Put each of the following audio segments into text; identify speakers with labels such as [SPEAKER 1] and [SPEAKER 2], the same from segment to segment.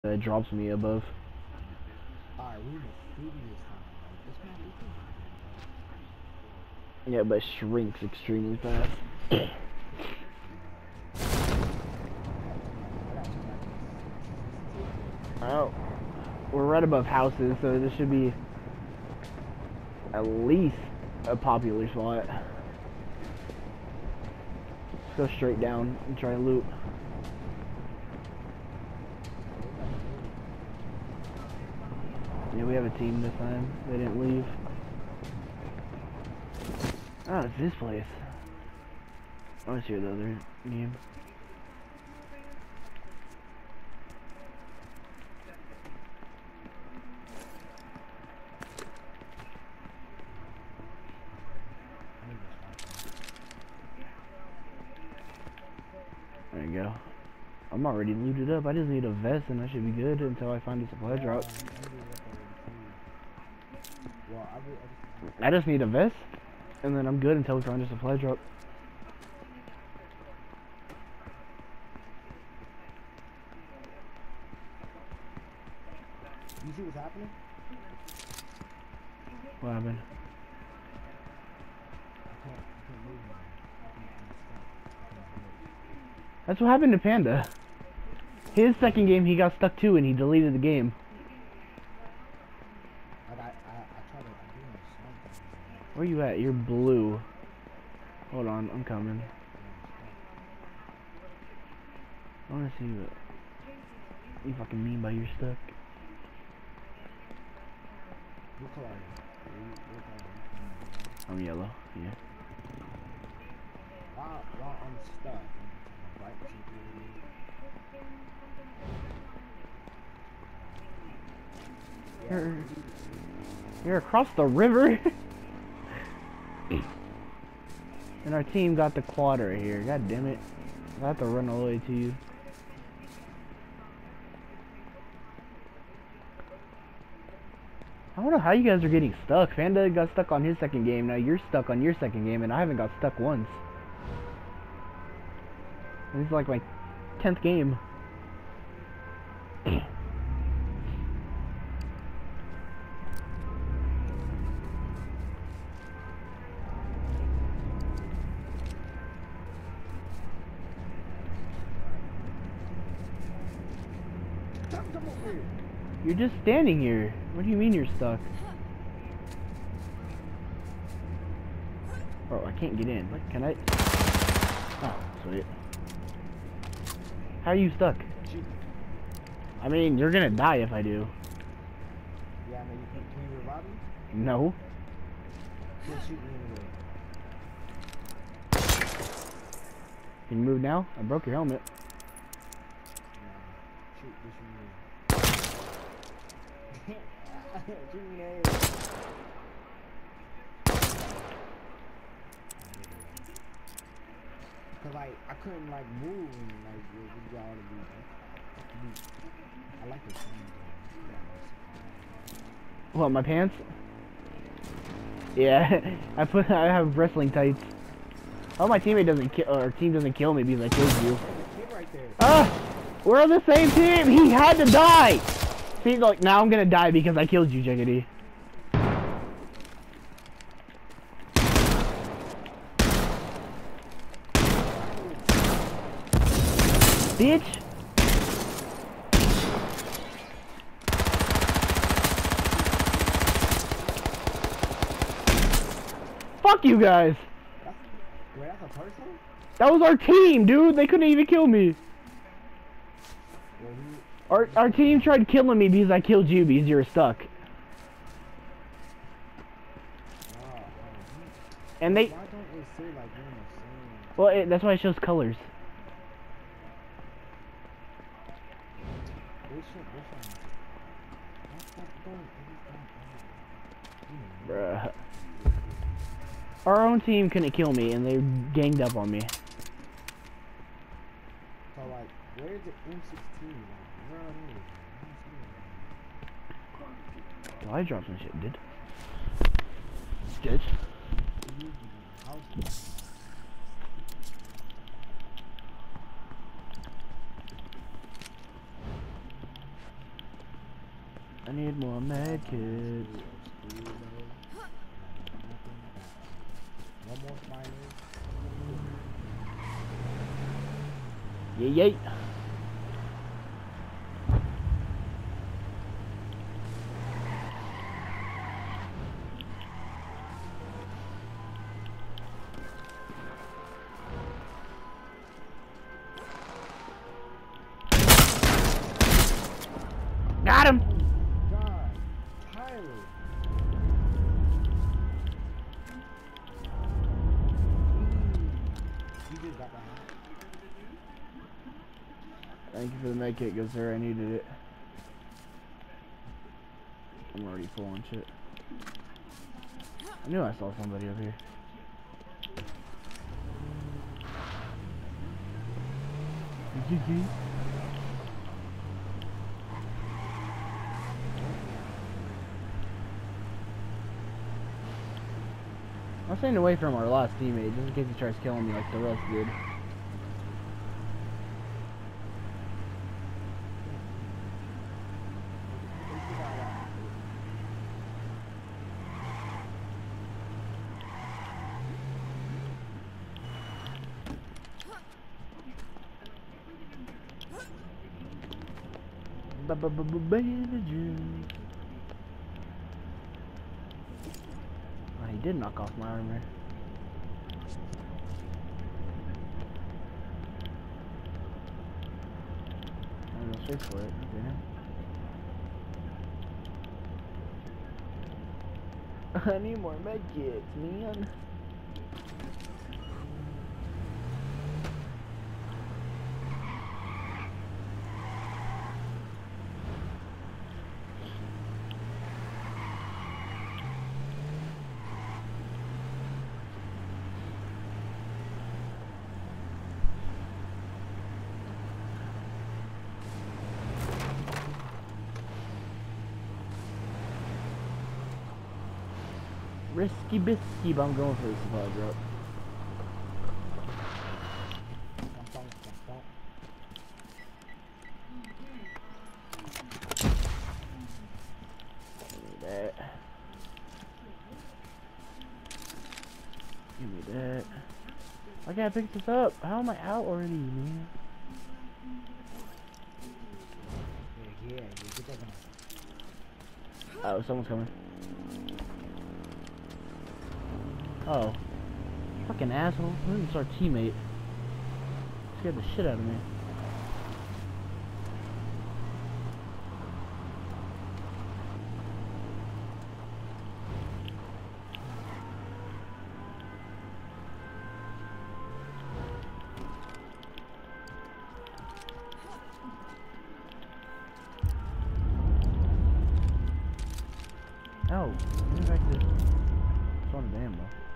[SPEAKER 1] that drops me above.
[SPEAKER 2] Alright, we in the city this time. Like, this map is
[SPEAKER 1] Yeah, but shrinks extremely fast. Oh, we're right above houses, so this should be at least a popular spot. Let's go straight down and try and loot. Yeah, we have a team this time. They didn't leave. Oh, it's this place. I want to hear the other game. There you go. I'm already looted up. I just need a vest and I should be good until I find a supply drop. I just need a vest and then I'm good until we find a supply drop.
[SPEAKER 2] You see what's happening?
[SPEAKER 1] What happened?
[SPEAKER 2] I can't move now.
[SPEAKER 1] That's what happened to Panda. His second game he got stuck too and he deleted the game.
[SPEAKER 2] Like I tried to do something.
[SPEAKER 1] Where you at? You're blue. Hold on, I'm coming. I wanna see what you fucking mean by you're stuck.
[SPEAKER 2] What color are you?
[SPEAKER 1] I'm yellow, yeah.
[SPEAKER 2] While I'm stuck, right?
[SPEAKER 1] You're across the river. And our team got the quad right here. God damn it. I have to run all the way to you. I don't know how you guys are getting stuck. Panda got stuck on his second game. Now you're stuck on your second game, and I haven't got stuck once. This is like my 10th game. You're just standing here. What do you mean you're stuck? Oh, I can't get in. Can I? Oh, sweet. How are you stuck? I mean, you're gonna die if I do.
[SPEAKER 2] Yeah, I mean, can you revive me?
[SPEAKER 1] No.
[SPEAKER 2] He'll shoot me anyway.
[SPEAKER 1] Can you move now? I broke your helmet.
[SPEAKER 2] Shoot me. Shoot me in the head. Cause like I couldn't like move and like we got all to be. I like the team.
[SPEAKER 1] What, my pants? Yeah, I have wrestling tights. Oh, my teammate doesn't kill, or team doesn't kill me because I killed you.
[SPEAKER 2] Right there.
[SPEAKER 1] Ah, we're on the same team. He had to die. See, like now I'm gonna die because I killed you, Jiggity. Bitch. Fuck you guys.
[SPEAKER 2] Wait, that's a person?
[SPEAKER 1] That was our team, dude. They couldn't even kill me. Our team tried killing me because I killed you because you were stuck. And they...
[SPEAKER 2] Why don't they say like you're in the same...
[SPEAKER 1] Well, that's why it shows colors. Bruh. Our own team couldn't kill me and they ganged up on me.
[SPEAKER 2] So like, where's the M16? Where are they?
[SPEAKER 1] Oh, I dropped some shit, dude. Good. I need more med kits.
[SPEAKER 2] One more spider.
[SPEAKER 1] Yay. Got him!
[SPEAKER 2] God, Tyler. You just got behind.
[SPEAKER 1] Thank you for the med kit, good sir. I needed it. I'm already full on shit. I knew I saw somebody over here. I'm staying away from our last teammate just in case he tries killing me like the rest did. Bandages. Oh, he did knock off my armor. I'm gonna search for it. Okay. I need more med kits, man. Risky bisky, but I'm going for the supply drop. Give me that. Give me that. I gotta pick this up. How am I out already, man?
[SPEAKER 2] Yeah, get that gun.
[SPEAKER 1] Oh, someone's coming. Oh. Fucking asshole. This is our teammate. Scared the shit out of me. Oh, give me back this. It's on the ammo.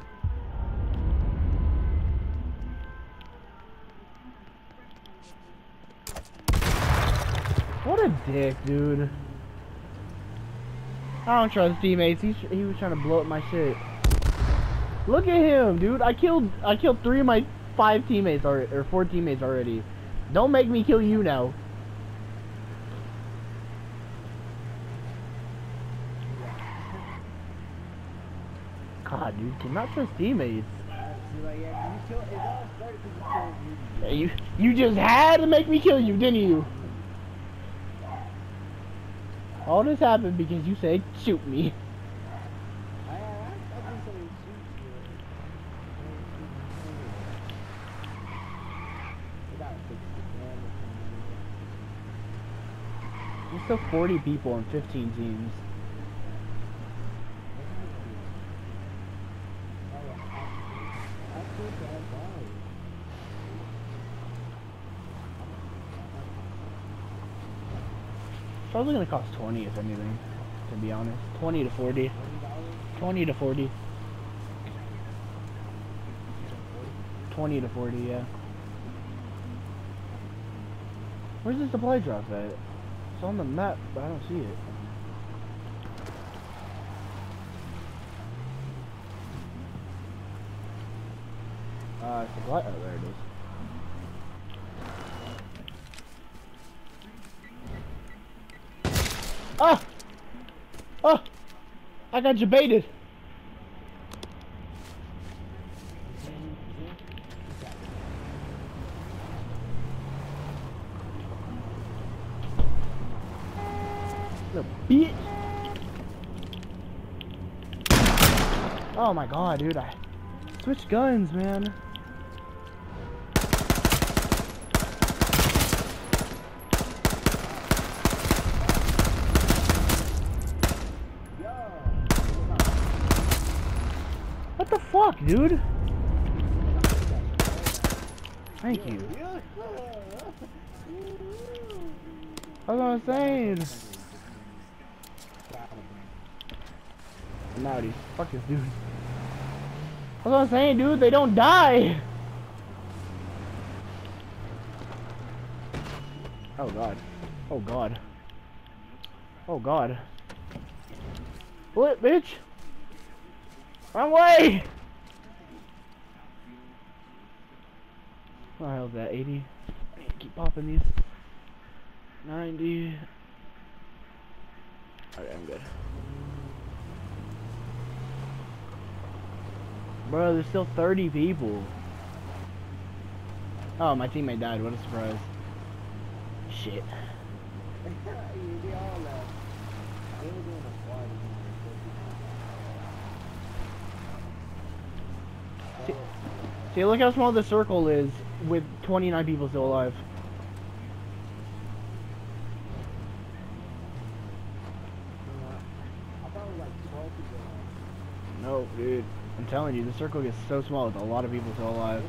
[SPEAKER 1] What a dick, dude. I don't trust teammates. He was trying to blow up my shit. Look at him, dude. I killed 3 of my 5 teammates already, or 4 teammates already. Don't make me kill you now. God, dude, cannot trust teammates. You just had to make me kill you, didn't you? All this happened because you said shoot me. There's still 40 people and 15 teams. Probably gonna cost 20 if anything, to be honest. 20 to 40. 20 to 40. 20 to 40, yeah. Where's the supply drop at? It's on the map, but I don't see it. Supply, oh, there it is. Ah! Oh! I got debated. The bitch. Oh my god, dude, I switched guns, man. What the fuck, dude? Thank you. That's what I'm saying. Naughty. Fuck this dude. That's what I'm saying, dude. They don't die. Oh god. Oh god. Oh god. Flip, bitch. Wrong way. What the hell is that? 80. I need to keep popping these. 90. Alright, I'm good. Bro, there's still 30 people. Oh, my teammate died. What a surprise. Shit. See, look how small the circle is with 29 people still alive. No, dude. I'm telling you, the circle gets so small with a lot of people still alive.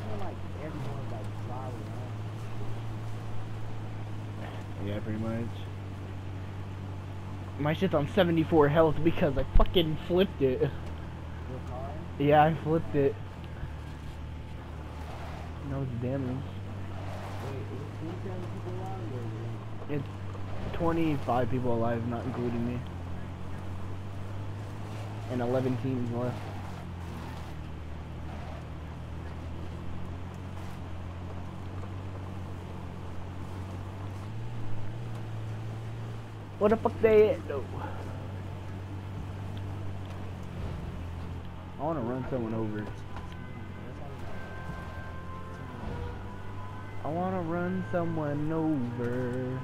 [SPEAKER 1] Yeah, pretty much. My shit's on 74 health because I fucking flipped it. Yeah, I flipped it. No damage. It's 25 people alive, not including me. And 11 teams left. What the fuck they at though? I wanna run someone over. I wanna run someone over.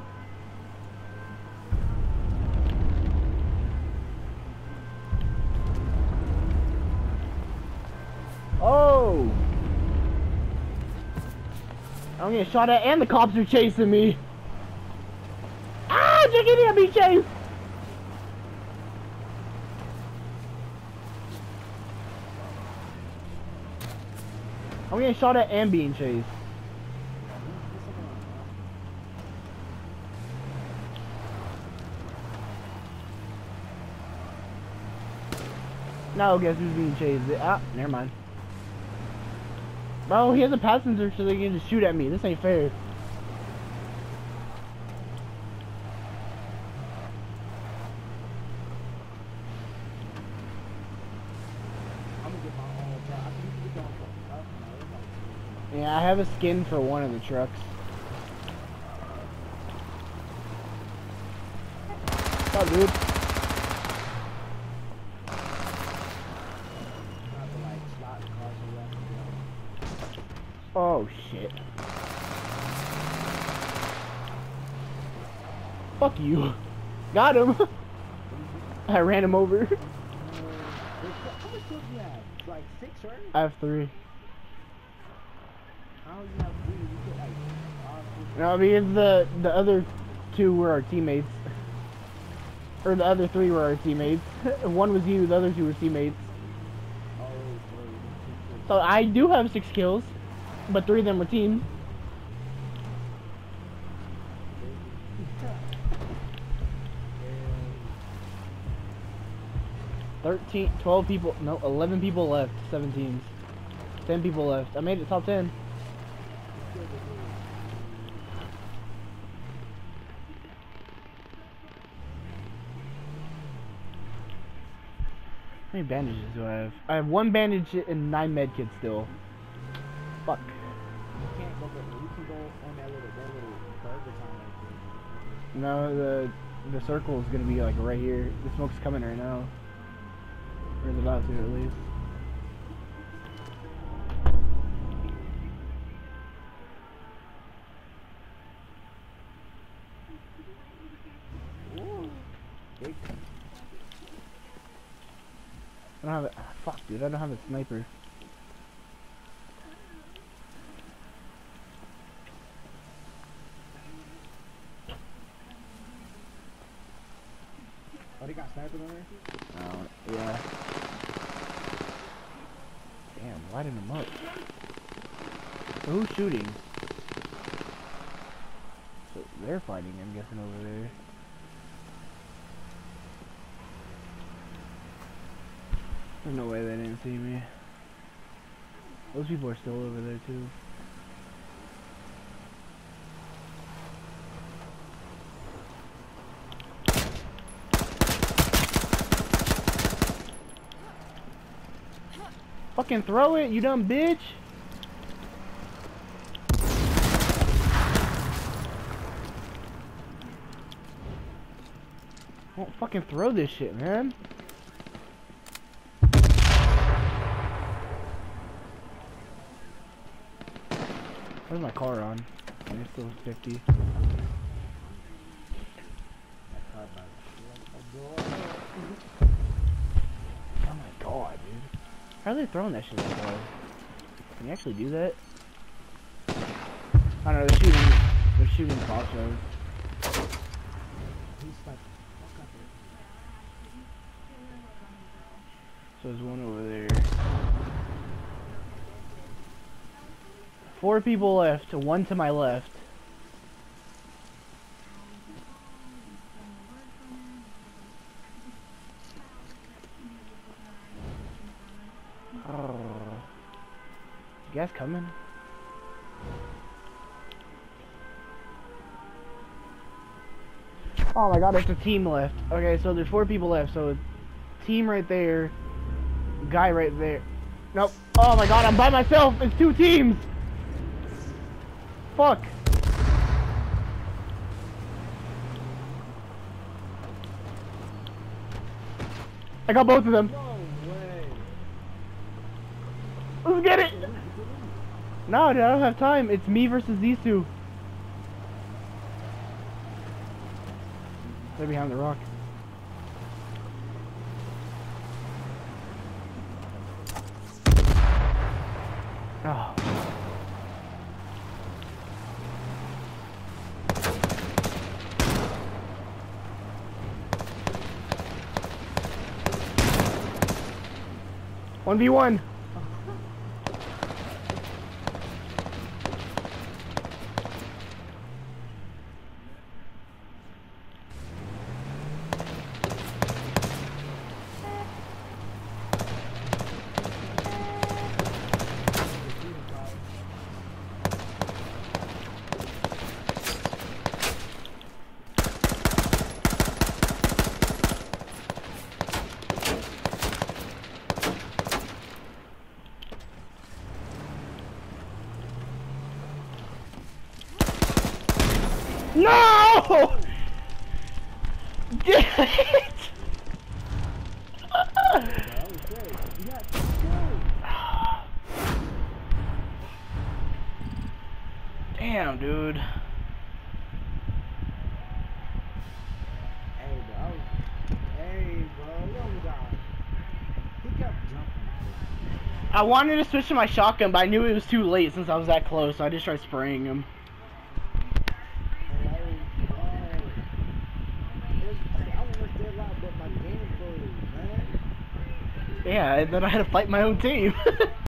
[SPEAKER 1] Oh! I'm getting shot at and the cops are chasing me. Ah! Chicken, I'm being chased! I'm getting shot at and being chased. No, guess who's being chased? Ah, never mind. Bro, he has a passenger so they can just shoot at me. This ain't fair. Yeah, I have a skin for one of the trucks. What's up, dude? Oh shit. Fuck you. Got him. I ran him over.
[SPEAKER 2] How much kills do you have? Like 6, right?
[SPEAKER 1] I have 3.
[SPEAKER 2] How do you have 3? You get like
[SPEAKER 1] No, because the other 2 were our teammates. Or the other 3 were our teammates. One was you, the other 2 were teammates. So I do have 6 kills, but 3 of them were team. 12 people, no, 11 people left, 7 teams. 10 people left. I made it top 10. How many bandages do I have? I have 1 bandage and 9 med kits still. Fuck.
[SPEAKER 2] You can't go, but you can go on that little burger time.
[SPEAKER 1] No, the circle is gonna be like right here. The smoke's coming right now. Or it's about to at least. I don't have a fuck, dude. I don't have a sniper.
[SPEAKER 2] Oh, they got snipers on there?
[SPEAKER 1] Oh, yeah. Damn, lighting them up. So who's shooting? So they're fighting, I'm guessing, over there. There's no way they didn't see me. Those people are still over there, too. Fucking throw it, you dumb bitch! Don't fucking throw this shit, man. Where's my car on? It's still 50. Oh my god, dude. How are they throwing that shit like that? Can you actually do that? I don't know, they're shooting crossbows. So there's one over there. 4 people left, 1 to my left. You guys coming? Oh my god, there's a team left. Okay, so there's 4 people left, so team right there, guy right there. Nope. Oh my god, I'm by myself. It's 2 teams. Fuck. I got both of them.
[SPEAKER 2] No way.
[SPEAKER 1] Let's get it. No, dude, I don't have time. It's me versus these 2. They're behind the rock. Oh. One v one. No! Get it! Damn, dude.
[SPEAKER 2] Hey, bro, young guy. He kept jumping.
[SPEAKER 1] I wanted to switch to my shotgun, but I knew it was too late since I was that close, so I just tried spraying him. Yeah, and then I had to fight my own team.